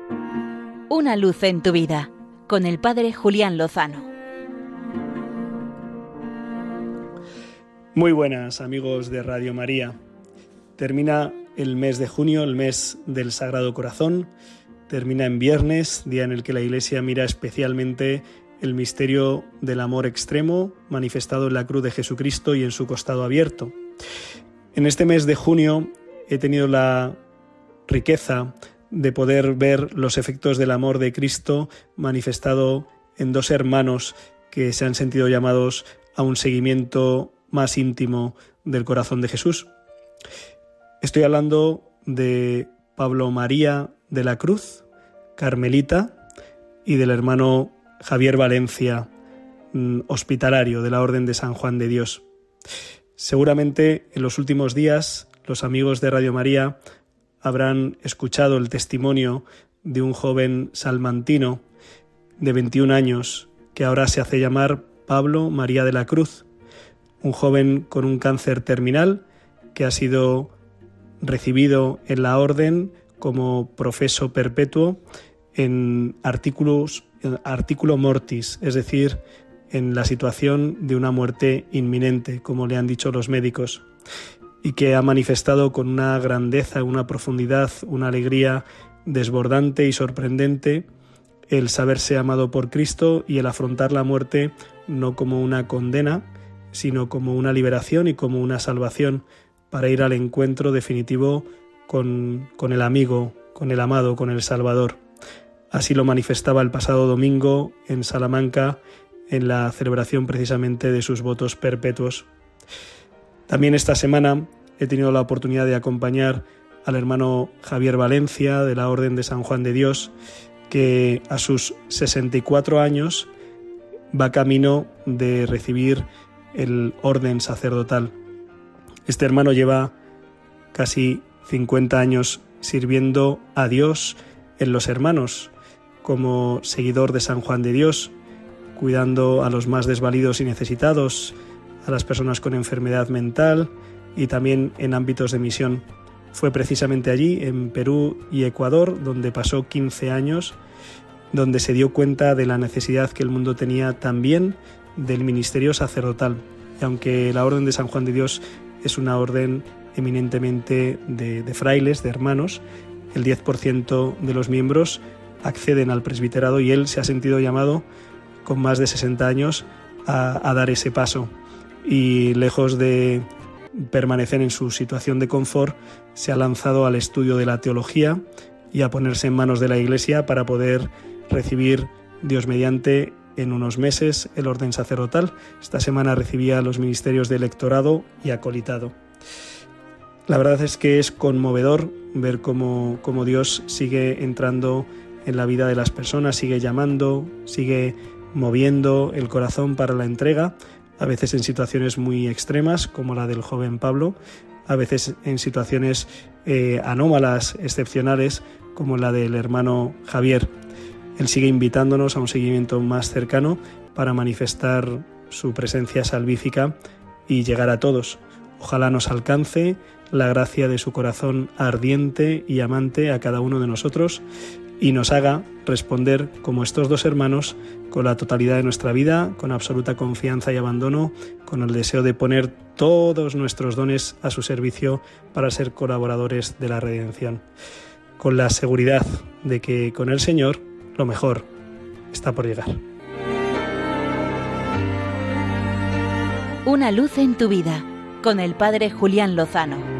Una luz en tu vida, con el Padre Julián Lozano. Muy buenas, amigos de Radio María. Termina el mes de junio, el mes del Sagrado Corazón. Termina en viernes, día en el que la Iglesia mira especialmente el misterio del amor extremo manifestado en la cruz de Jesucristo y en su costado abierto. En este mes de junio he tenido la riqueza de poder ver los efectos del amor de Cristo manifestado en dos hermanos que se han sentido llamados a un seguimiento más íntimo del corazón de Jesús. Estoy hablando de Pablo María de la Cruz, carmelita, y del hermano Javier Valencia, hospitalario de la Orden de San Juan de Dios. Seguramente en los últimos días los amigos de Radio María habrán escuchado el testimonio de un joven salmantino de 21 años que ahora se hace llamar Pablo María de la Cruz, un joven con un cáncer terminal que ha sido recibido en la Orden como profeso perpetuo en artículo mortis, es decir, en la situación de una muerte inminente, como le han dicho los médicos, y que ha manifestado con una grandeza, una profundidad, una alegría desbordante y sorprendente el saberse amado por Cristo y el afrontar la muerte no como una condena, sino como una liberación y como una salvación para ir al encuentro definitivo con el amigo, con el amado, con el Salvador. Así lo manifestaba el pasado domingo en Salamanca en la celebración precisamente de sus votos perpetuos. También esta semana he tenido la oportunidad de acompañar al hermano Javier Valencia de la Orden de San Juan de Dios, que a sus 64 años va camino de recibir el orden sacerdotal. Este hermano lleva casi 50 años sirviendo a Dios en los hermanos, como seguidor de San Juan de Dios, cuidando a los más desvalidos y necesitados, a las personas con enfermedad mental y también en ámbitos de misión. Fue precisamente allí, en Perú y Ecuador, donde pasó 15 años, donde se dio cuenta de la necesidad que el mundo tenía también del ministerio sacerdotal. Y aunque la Orden de San Juan de Dios es una orden eminentemente de frailes, de hermanos, el 10% de los miembros acceden al presbiterado y él se ha sentido llamado con más de 60 años a dar ese paso. Y lejos de permanecer en su situación de confort, se ha lanzado al estudio de la teología y a ponerse en manos de la Iglesia para poder recibir, Dios mediante, en unos meses el orden sacerdotal. Esta semana recibía los ministerios de lectorado y acolitado. La verdad es que es conmovedor ver cómo Dios sigue entrando en la vida de las personas, sigue llamando, sigue moviendo el corazón para la entrega, a veces en situaciones muy extremas, como la del joven Pablo, a veces en situaciones anómalas, excepcionales, como la del hermano Javier. Él sigue invitándonos a un seguimiento más cercano para manifestar su presencia salvífica y llegar a todos. Ojalá nos alcance la gracia de su corazón ardiente y amante a cada uno de nosotros y nos haga responder como estos dos hermanos con la totalidad de nuestra vida, con absoluta confianza y abandono, con el deseo de poner todos nuestros dones a su servicio para ser colaboradores de la redención, con la seguridad de que con el Señor lo mejor está por llegar. Una luz en tu vida, con el Padre Julián Lozano.